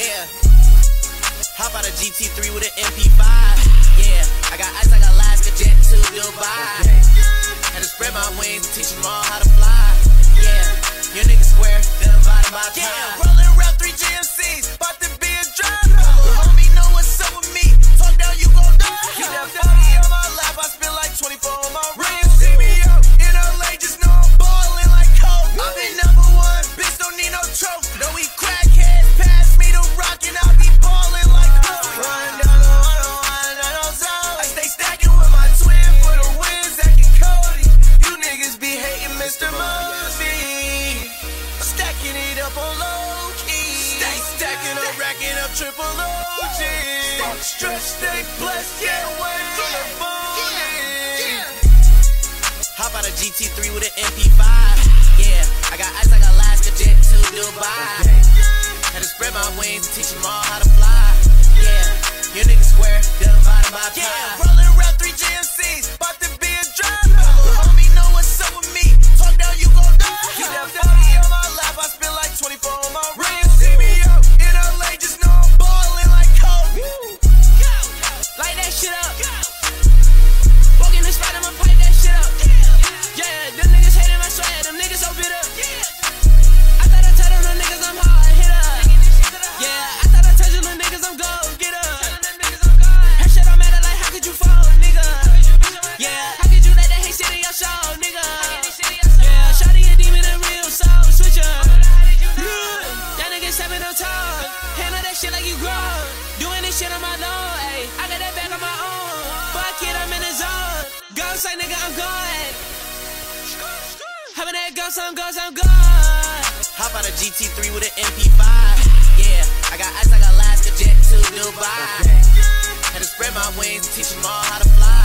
Yeah. Hop out a GT3 with an MP5. Yeah. I got ice like Alaska, jet to Dubai. Had to spread my wings and teach them all how to fly. Yeah. Your niggas square, then divided by pi. Yeah. Rolling around 3 GMCs, about to be a driver. The homie know what's up with me. Talk down, you gon' die. Keep that 40 on my lap, I spend like 24 on my rim. See me up in LA, just know I'm ballin' like Coke. I'm the #1, bitch don't need no trophy. No, we crackheads, pass me the rock and I'll be ballin' like Coke. Run down the 101, zone. I stay stacking with my twin for the wins, acting Cody. You niggas be hating Mr. Mosey. I'm stacking it up on low key. Stay stacking up, racking up triple OG. Stay stretched, stay blessed, get away from the phone. Hop out a GT3 with an MP5. Yeah, I got ice like Alaska, jet to Dubai. Had to spread my wings and teach them all how to fly. Yeah, your niggas square, divided by pi. Yeah, rolling around 3 GMCs, about to be a driver. The homie know what's up with me. Talk down, you gon' die. Keep that 40 on my lap, I spend like 24 on my rim. See me up in LA, just know I'm ballin' like Kobe. Light that shit up. Walk in the spot, I'ma pipe that shit up. Yeah, them niggas hating my swag, them niggas so bitter. I thought I told them niggas I'm hard hitter. Yeah, I thought I told you them niggas I'm gold getter. Her shit on matter like how could you fall, nigga? Yeah, how could you let that hate sit in your show, nigga? Yeah, shawty a demon and real soul switcher. That nigga stepping on top, handle that shit like you grown. Doing this shit on my own, ayy. I got that back on my own. Fuck it, I'm in the zone. Go say nigga, I'm going. Having that ghost, I'm good. Hop out a GT3 with an MP5. Yeah, I got ice like Alaska, jet to Dubai. Had to spread my wings and teach them all how to fly.